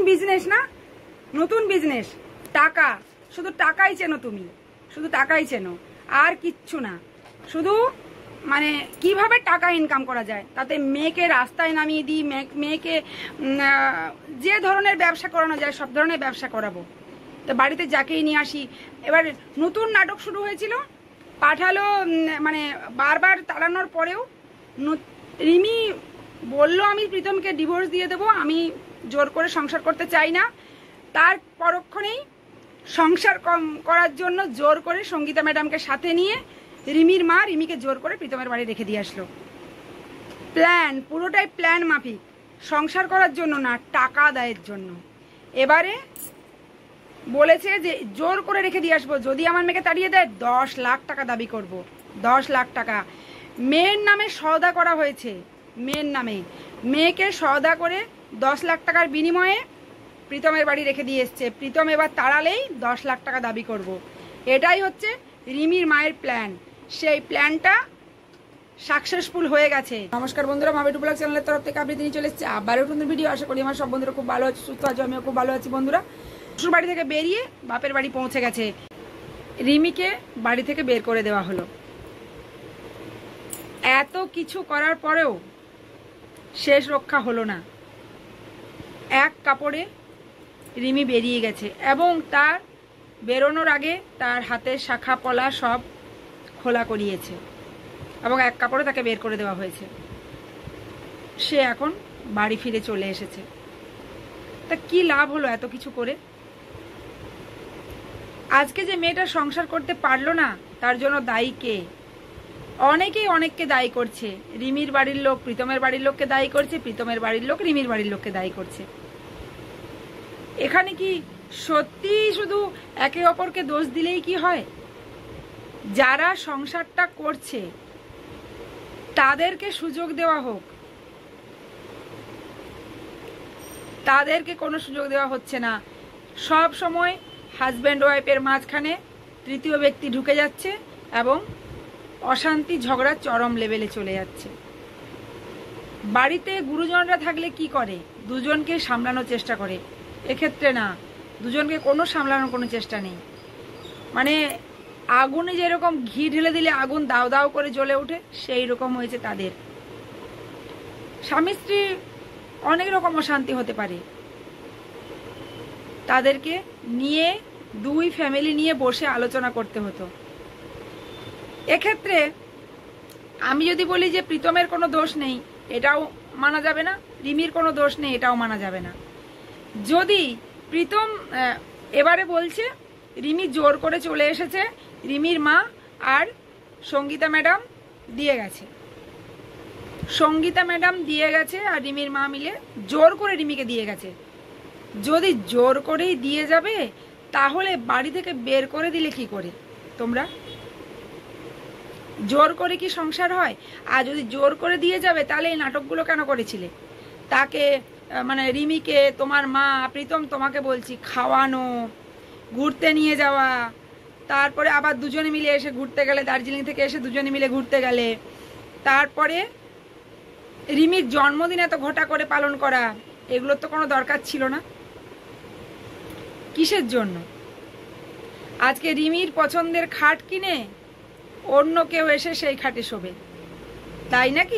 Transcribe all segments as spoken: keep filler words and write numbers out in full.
Business না, নতুন business, টাকা, শুধু টাকাই চেনো তুমি, শুধু টাকাই চেনো, আর কিচ্ছু না। শুধু মানে কিভাবে টাকা ইনকাম করা যায়, তাতে মেয়েকে রাস্তায় নামিয়ে দিই, মেয়েকে যে ধরনের ব্যবসা করানো যায় সব ধরনের ব্যবসা করাবো। তো বাড়িতে যাকেই নিয়ে আসি। এবার নতুন নাটক শুরু হয়েছিল, পাঠালো, মানে বারবার তাড়ানোর পরেও রিমি বলল আমি প্রীতমকে ডিভোর্স দিয়ে দেবো, আমি জোর করে সংসার করতে চাই না। তার পরক্ষণেই সংসার কম করার জন্য জোর করে সঙ্গীতা ম্যাডামকে সাথে নিয়ে রিমির মা রিমিকে জোর করে প্রীতমের বাড়ি রেখে দিয়ে আসলো। প্ল্যান, পুরোটাই প্ল্যান মাফিক, সংসার করার জন্য না, টাকা আদায়ের জন্য। এবারে বলেছে যে জোর করে রেখে দিয়ে আসবো, যদি আমার মেয়েকে তাড়িয়ে দেয় দশ লাখ টাকা দাবি করব। দশ লাখ টাকা মেয়ের নামে সওদা করা হয়েছে, মেয়ের নামে মেয়েকে সওদা করে দশ লাখ টাকার বিনিময়ে প্রীতমের বাড়ি রেখে দিয়ে এসছে। প্রীতম এবার তাড়ালেই দশ লাখ টাকা দাবি করব। এটাই হচ্ছে রিমির মায়ের প্ল্যান। সেই প্ল্যানটা সাকসেসফুল হয়ে গেছে। নমস্কার বন্ধুরা, মা বেটু ব্লগ চ্যানেলের তরফ থেকে আপনি চলে এসেছে আবারও নতুন ভিডিও। আশা করি আমার সব বন্ধুরা খুব ভালো আছে, সুস্থ আছে, আমিও খুব ভালো আছি। বন্ধুরা শ্বশুর বাড়ি থেকে বেরিয়ে বাপের বাড়ি পৌঁছে গেছে। রিমিকে বাড়ি থেকে বের করে দেওয়া হলো। এত কিছু করার পরেও শেষ রক্ষা হলো না। এক কাপড়ে রিমি বেরিয়ে গেছে এবং তার বেরোনোর আগে তার হাতের শাখা পলা সব খোলা করিয়েছে এবং এক কাপড়ে তাকে বের করে দেওয়া হয়েছে। সে এখন বাড়ি ফিরে চলে এসেছে। তা কি লাভ হলো এত কিছু করে? আজকে যে মেয়েটা সংসার করতে পারলো না তার জন্য দায়ী কে? অনেকেই অনেককে দায়ী করছে। রিমির বাড়ির লোক প্রীতমের বাড়ির লোককে দায়ী করছে, প্রীতমের বাড়ির লোক রিমির বাড়ির লোককে দায়ী করছে। এখানে কি সত্যি শুধু একে অপরকে দোষ দিলেই কি হয়? যারা সংসারটা করছে তাদেরকে সুযোগ দেওয়া হোক, তাদেরকে কোনো সুযোগ দেওয়া হচ্ছে না। সব সময় হাজব্যান্ড ওয়াইফের মাঝখানে তৃতীয় ব্যক্তি ঢুকে যাচ্ছে এবং অশান্তি ঝগড়া চরম লেভেলে চলে যাচ্ছে। বাড়িতে গুরুজনরা থাকলে কি করে? দুজনকে সামলানোর চেষ্টা করে। এক্ষেত্রে না, দুজনকে কোনো সামলানোর কোনো চেষ্টা নেই। মানে আগুনে যেরকম ঘি ঢেলে দিলে আগুন দাও দাও করে জ্বলে ওঠে, সেই রকম হয়েছে তাদের। স্বামী স্ত্রী অনেক রকম অশান্তি হতে পারে, তাদেরকে নিয়ে দুই ফ্যামিলি নিয়ে বসে আলোচনা করতে হতো। এক্ষেত্রে আমি যদি বলি যে প্রীতমের কোনো দোষ নেই, এটাও মানা যাবে না, রিমির কোনো দোষ নেই, এটাও মানা যাবে না। যদি প্রীতম এবারে বলছে রিমি জোর করে চলে এসেছে, রিমির মা আর সঙ্গীতা ম্যাডাম দিয়ে গেছে, সঙ্গীতা ম্যাডাম দিয়ে গেছে আর রিমির মা মিলে জোর করে রিমিকে দিয়ে গেছে। যদি জোর করেই দিয়ে যাবে তাহলে বাড়ি থেকে বের করে দিলে কি করে? তোমরা জোর করে কি সংসার হয়? আর যদি জোর করে দিয়ে যাবে তাহলে এই নাটকগুলো কেন করেছিলে? তাকে মানে রিমিকে তোমার মা প্রীতম তোমাকে বলছি খাওয়ানো, ঘুরতে নিয়ে যাওয়া, তারপরে আবার দুজনে মিলে এসে ঘুরতে গেলে, দার্জিলিং থেকে এসে দুজনে মিলে ঘুরতে গেলে, তারপরে রিমির জন্মদিন এত ঘটা করে পালন করা, এগুলোর তো কোনো দরকার ছিল না। কিসের জন্য? আজকে রিমির পছন্দের খাট কিনে অন্য কেউ এসে সেই খাটে শোবে, তাই নাকি?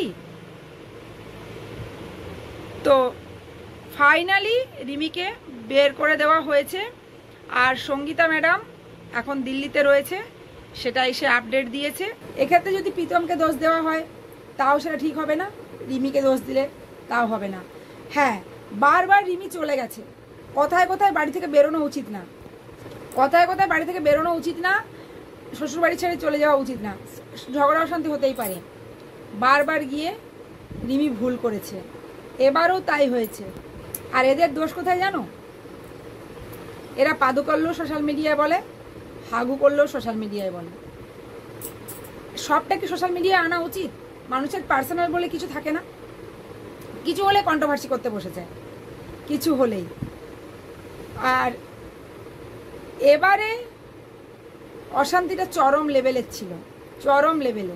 তো ফাইনালি রিমিকে বের করে দেওয়া হয়েছে আর সঙ্গীতা ম্যাডাম এখন দিল্লিতে রয়েছে, সেটাই সে আপডেট দিয়েছে। এক্ষেত্রে যদি প্রীতমকে দোষ দেওয়া হয় তাও সেটা ঠিক হবে না, রিমিকে দোষ দিলে তাও হবে না। হ্যাঁ, বারবার রিমি চলে গেছে, কথায় কথায় বাড়ি থেকে বেরোনো উচিত না, কথায় কথায় বাড়ি থেকে বেরোনো উচিত না, শ্বশুর বাড়ি ছেড়ে চলে যাওয়া উচিত না। ঝগড়া অশান্তি হতেই পারে। বারবার গিয়ে রিমি ভুল করেছে, এবারও তাই হয়েছে। আর এদের দোষ কোথায় জানো? এরা পাদু করলেও সোশ্যাল মিডিয়ায় বলে, হাগু করলেও সোশ্যাল মিডিয়ায় বলে। সবটা কি সোশ্যাল মিডিয়ায় আনা উচিত? মানুষের পার্সোনাল বলে কিছু থাকে না, কিছু হলে কন্ট্রোভার্সি করতে বসে যায়, কিছু হলেই। আর এবারে অশান্তিটা চরম লেভেলের ছিল, চরম লেভেলে।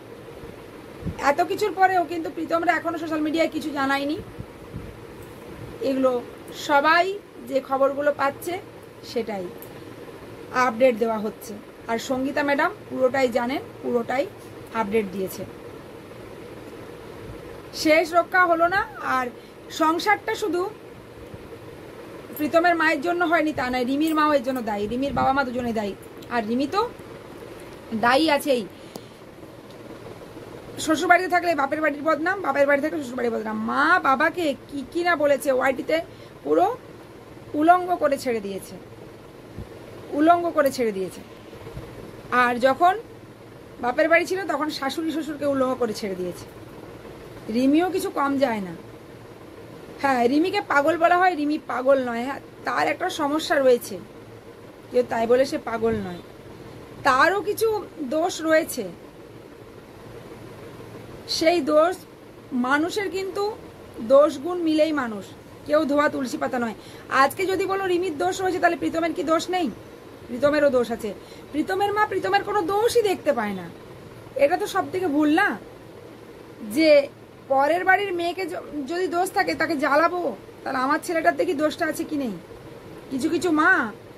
এত কিছুর পরেও কিন্তু প্রীতমরা এখনো সোশ্যাল মিডিয়ায় কিছু জানায়নি। এগুলো সবাই যে খবরগুলো পাচ্ছে সেটাই আপডেট দেওয়া হচ্ছে। আর সঙ্গীতা ম্যাডাম পুরোটাই জানেন, পুরোটাই আপডেট দিয়েছে। শেষ রক্ষা হলো না। আর সংসারটা শুধু প্রীতমের মায়ের জন্য হয়নি তা নয়, রিমির মাও এর জন্য দায়ী, রিমির বাবা মা দুজনে দায়ী। আর রিমি তো দায়ী আছেই। শ্বশুর বাড়িতে থাকলে বাপের বাড়ির বদনাম, বাপের বাড়ি থাকলে শ্বশুর বাড়ির বদনাম। মা বাবাকে কি কি না বলেছে, ওয়াইটিতে পুরো উলঙ্গ করে ছেড়ে দিয়েছে, উলঙ্গ করে ছেড়ে দিয়েছে। আর যখন বাপের বাড়ি ছিল তখন শাশুড়ি শ্বশুরকে উলঙ্গ করে ছেড়ে দিয়েছে। রিমিও কিছু কম যায় না। হ্যাঁ, রিমিকে পাগল বলা হয়, রিমি পাগল নয়। হ্যাঁ, তার একটা সমস্যা রয়েছে, কেউ তাই বলে সে পাগল নয়, তারও কিছু দোষ রয়েছে। সেই দোষ মানুষের, কিন্তু দোষ গুণ মিলেই মানুষ, কেউ ধোয়া তুলসী পাতা নয়। আজকে যদি বলো রিমির দোষ রয়েছে, তাহলে প্রীতমের কি দোষ নেই? প্রীতমেরও দোষ আছে। প্রীতমের মা প্রীতমের কোনো দোষই দেখতে পায় না। এটা তো সব থেকে ভুল না, যে পরের বাড়ির মেয়েকে যদি দোষ থাকে তাকে জ্বালাবো, তাহলে আমার ছেলেটার দেখি দোষটা আছে কি নেই। কিছু কিছু মা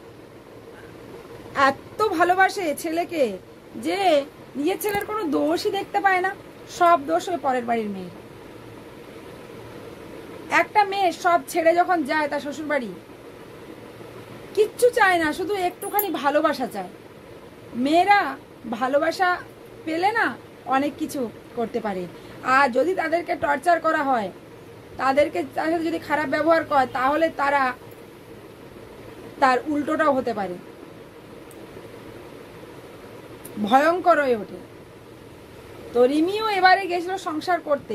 এত ভালোবাসে ছেলেকে যে নিজের ছেলের কোনো দোষই দেখতে পায় না, সব দোষ ওই পরের বাড়ির মেয়ে। একটা মেয়ে সব ছেড়ে যখন যায় তার শ্বশুর বাড়ি, কিচ্ছু চায় না, শুধু একটুখানি ভালোবাসা চায়। মেয়েরা ভালোবাসা পেলে না অনেক কিছু করতে পারে। আর যদি তাদেরকে টর্চার করা হয়, তাদেরকে তাদের সাথে যদি খারাপ ব্যবহার করে, তাহলে তারা তার উল্টোটাও হতে পারে, ভয়ঙ্কর হয়ে ওঠে। তো রিমিও এবারে গেছিল সংসার করতে,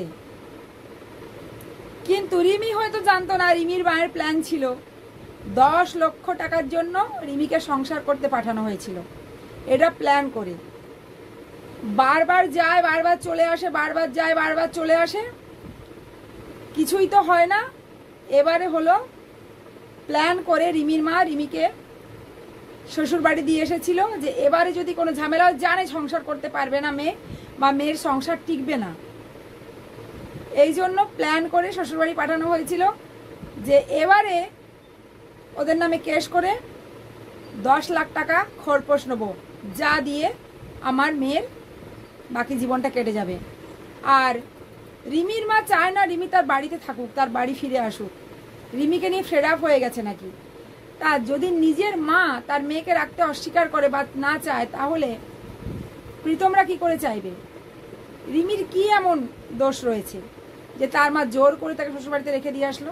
কিন্তু রিমি হয়তো জানতো না রিমির মায়ের প্ল্যান ছিল দশ লক্ষ টাকার জন্য রিমিকে সংসার করতে পাঠানো হয়েছিল। এটা প্ল্যান করে বারবার যায়, বারবার চলে আসে, বারবার যায়, বারবার চলে আসে, কিছুই তো হয় না। এবারে হলো প্ল্যান করে রিমির মা রিমিকে শ্বশুর বাড়ি দিয়ে এসেছিল, যে এবারে যদি কোনো ঝামেলা, জানে সংসার করতে পারবে না মেয়ে, বা মেয়ের সংসার টিকবে না, এই জন্য প্ল্যান করে শ্বশুর বাড়ি পাঠানো হয়েছিল, যে এবারে ওদের নামে কেস করে দশ লাখ টাকা খরপোশ নেবো, যা দিয়ে আমার মেয়ের বাকি জীবনটা কেটে যাবে। আর রিমির মা চায় না রিমি তার বাড়িতে থাকুক, তার বাড়ি ফিরে আসুক। রিমিকে নিয়ে ফেড আপ হয়ে গেছে নাকি। তা যদি নিজের মা তার মেয়েকে রাখতে অস্বীকার করে বা না চায়, তাহলে প্রীতমরা কি করে চাইবে? রিমির কি এমন দোষ রয়েছে যে তার মা জোর করে তাকে শ্বশুরবাড়িতে রেখে দিয়ে আসলো?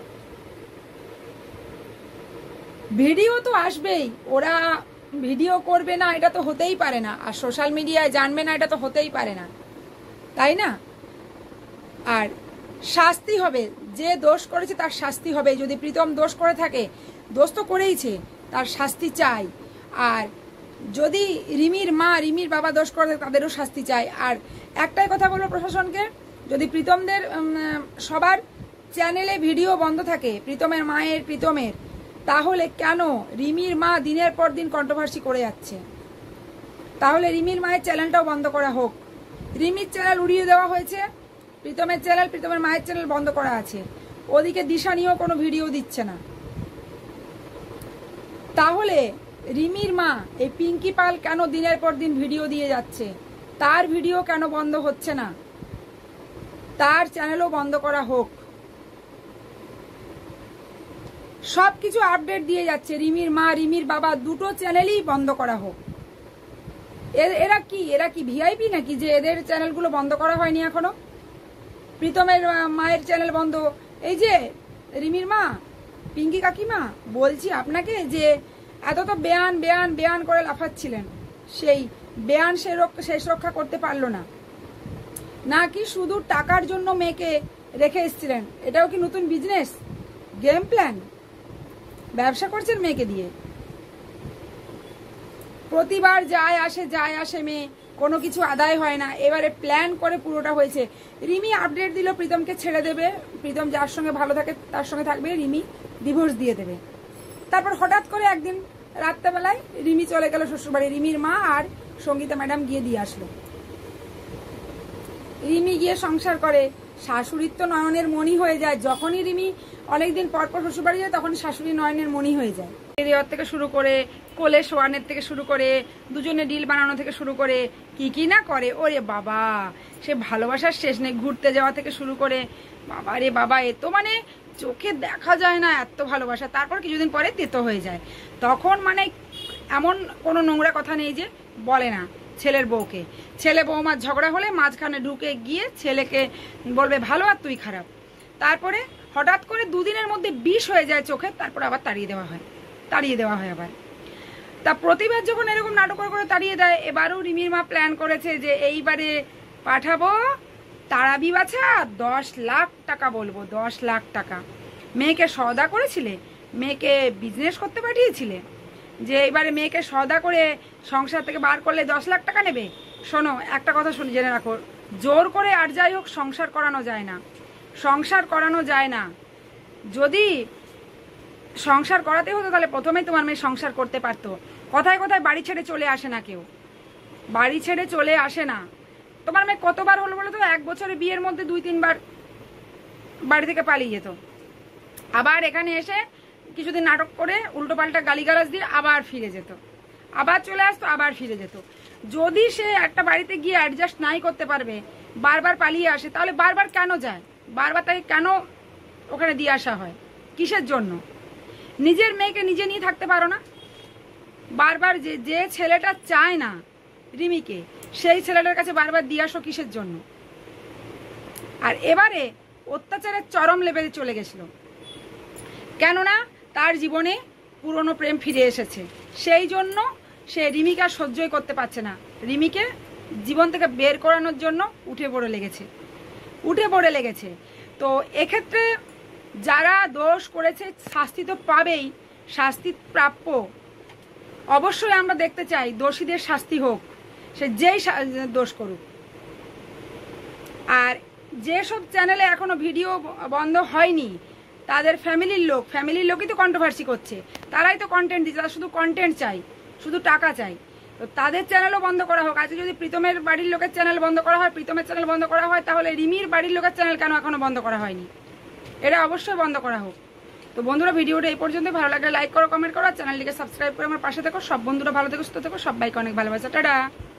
ভিডিও তো আসবেই, ওরা ভিডিও করবে না এটা তো হতেই পারে না, আর সোশ্যাল মিডিয়ায় জানবে না এটা তো হতেই পারে না, তাই না? আর শাস্তি হবে, যে দোষ করেছে তার শাস্তি হবে। যদি প্রীতম দোষ করে থাকে, দোষ তো করেইছে, তার শাস্তি চাই। আর যদি রিমির মা রিমির বাবা দোষ করে তাদেরও শাস্তি চাই। আর একটাই কথা বলবো প্রশাসনকে, যদি প্রীতমদের সবার চ্যানেলে ভিডিও বন্ধ থাকে, প্রীতমের মায়ের, প্রীতমের, তাহলে কেন রিমির মা দিনের পর দিন কন্ট্রোভার্সি করে যাচ্ছে? তাহলে রিমির মায়ের চ্যানেলটাও বন্ধ করা হোক। রিমির চ্যানেল উড়িয়ে দেওয়া হয়েছে, প্রীতমের চ্যানেল, প্রীতমের মায়ের চ্যানেল বন্ধ করা আছে। ওদিকে দিশা নিয়েও কোনো ভিডিও দিচ্ছে না। তাহলে রিমির মা এই পিঙ্কি পাল কেন দিনের পর দিন ভিডিও দিয়ে যাচ্ছে? তার ভিডিও কেন বন্ধ হচ্ছে না? তার চ্যানেলও বন্ধ করা হোক। সবকিছু আপডেট দিয়ে যাচ্ছে, রিমির মা রিমির বাবা দুটো চ্যানেলই বন্ধ করা হোক। এরা কি এরা কি ভিআইপি নাকি যে এদের চ্যানেলগুলো বন্ধ করা হয়নি এখনো? প্রীতমের মায়ের চ্যানেল বন্ধ, এই যে রিমির মা, পিঙ্কি কাকিমা, বলছি আপনাকে যে এত তো বেয়ান বেয়ান বেয়ান করে লাফাচ্ছিলেন, সেই বেয়ান সে শেষ রক্ষা করতে পারলো না, নাকি শুধু টাকার জন্য মেয়েকে রেখে এসেছিলেন? এটাও কি নতুন বিজনেস গেম প্ল্যান? ব্যবসা করছেন মেয়েকে দিয়ে। প্রতিবার যায় আসে যায় আসে মেয়ে, কোনো কিছু আদায় হয় না। এবারে প্ল্যান করে পুরোটা হয়েছে। রিমি আপডেট দিল প্রীতমকে ছেড়ে দেবে, প্রীতম যার সঙ্গে ভালো থাকে তার সঙ্গে থাকবে, রিমি ডিভোর্স দিয়ে দেবে। তারপর হঠাৎ করে একদিন রাত্রেবেলায় রিমি চলে গেল শ্বশুরবাড়ি, রিমির মা আর সঙ্গীতা ম্যাডাম গিয়ে দিয়ে আসলো। রিমি গিয়ে সংসার করে, শাশুড়ির তো নয়নের মণি হয়ে যায়, যখনই রিমি অনেকদিন পর পর শ্বশুর বাড়ি যায় তখনই শাশুড়ি নয়নের মণি হয়ে যায়। দেওয়ার থেকে শুরু করে কোলে শোয়ানের থেকে শুরু করে দুজনে ডিল বানানো থেকে শুরু করে কি কি না করে। ওরে বাবা, সে ভালোবাসার শেষ নেই। ঘুরতে যাওয়া থেকে শুরু করে, বাবা রে বাবা, এ তো মানে চোখে দেখা যায় না এত ভালোবাসা। তারপর কিছুদিন পরে তেতো হয়ে যায়। তখন মানে এমন কোনো নোংরা কথা নেই যে বলে না ছেলের বউকে। ছেলে বৌমার ঝগড়া হলে মাঝখানে ঢুকে গিয়ে ছেলেকে বলবে ভালো আর তুই খারাপ। তারপরে হঠাৎ করে দুদিনের মধ্যে বিষ হয়ে যায় চোখে, তারপর আবার তাড়িয়ে দেওয়া হয় তাড়িয়ে দেওয়া হয় আবার। তা প্রতিবার যখন এরকম নাটক করে তাড়িয়ে দেয়, এবারও রিমির মা প্ল্যান করেছে যে এইবারে পাঠাবো তারাবি বাছা দশ লাখ টাকা বলবো, দশ লাখ টাকা। মেয়েকে সওদা করেছিলে, মেয়েকে বিজনেস করতে পাঠিয়েছিলে, যে এবারে মেয়েকে সওদা করে সংসার থেকে বার করলে দশ লাখ টাকা নেবে। শোনো, একটা কথা শুনে জেনে রাখো, জোর করে আর যাই হোক সংসার করানো যায় না, সংসার করানো যায় না। যদি সংসার করাতে হতো তাহলে প্রথমেই তোমার মেয়ে সংসার করতে পারতো। কথায় কথায় বাড়ি ছেড়ে চলে আসে না কেউ, বাড়ি ছেড়ে চলে আসে না। তোমার মেয়ে কতবার হলো বলো তো? এক বছরে বিয়ের মধ্যে দুই তিনবার বাড়ি থেকে পালিয়ে যেত, আবার এখানে এসে কিছুদিন নাটক করে উল্টো পাল্টা গালিগালাজ দিয়ে আবার ফিরে যেত, আবার চলে আসতো, আবার ফিরে যেত। যদি সে একটা বাড়িতে গিয়ে অ্যাডজাস্ট নাই করতে পারবে, বারবার পালিয়ে আসে, তাহলে বারবার কেন যায়? বারবার তাকে কেন ওখানে দিয়ে আসা হয়? কিসের জন্য? নিজের মেয়েকে নিজে নিয়ে থাকতে পারো না? বারবার যে যে ছেলেটা চায় না রিমিকে, সেই ছেলেটার কাছে বারবার দিয়ে আসো কিসের জন্য? আর এবারে অত্যাচারের চরম লেভেলে চলে গেছিল, কেননা তার জীবনে পুরনো প্রেম ফিরে এসেছে। সেই জন্য সে রিমিকে আর সহ্যই করতে পারছে না। রিমিকে জীবন থেকে বের করানোর জন্য উঠে পড়ে লেগেছে উঠে পড়ে লেগেছে তো এক্ষেত্রে যারা দোষ করেছে শাস্তি তো পাবেই, শাস্তি প্রাপ্য। অবশ্যই আমরা দেখতে চাই দোষীদের শাস্তি হোক, সে যেই দোষ করুক। আর যেসব চ্যানেলে এখনো ভিডিও বন্ধ হয়নি, তাদের ফ্যামিলির লোক ফ্যামিলির লোকই তো কন্ট্রোভার্সি করছে, তারাই তো কন্টেন্ট দিচ্ছে, তারা শুধু কন্টেন্ট চাই, শুধু টাকা চাই। তো তাদের চ্যানেলও বন্ধ করা হোক। আজকে যদি প্রীতমের বাড়ির লোকের চ্যানেল বন্ধ করা হয়, প্রীতমের চ্যানেল বন্ধ করা হয়, তাহলে রিমির বাড়ির লোকের চ্যানেল কেন এখনো বন্ধ করা হয়নি? এটা অবশ্যই বন্ধ করা হোক। তো বন্ধুরা, ভিডিওটা এই পর্যন্ত। ভালো লাগলে লাইক করো, কমেন্ট করো, চ্যানেলটিকে সাবস্ক্রাইব করে আমার পাশে থেকো। সব বন্ধুরা ভালো থেকো, সুস্থ থেকো, সবাইকে অনেক ভালোবাসা। টাটা।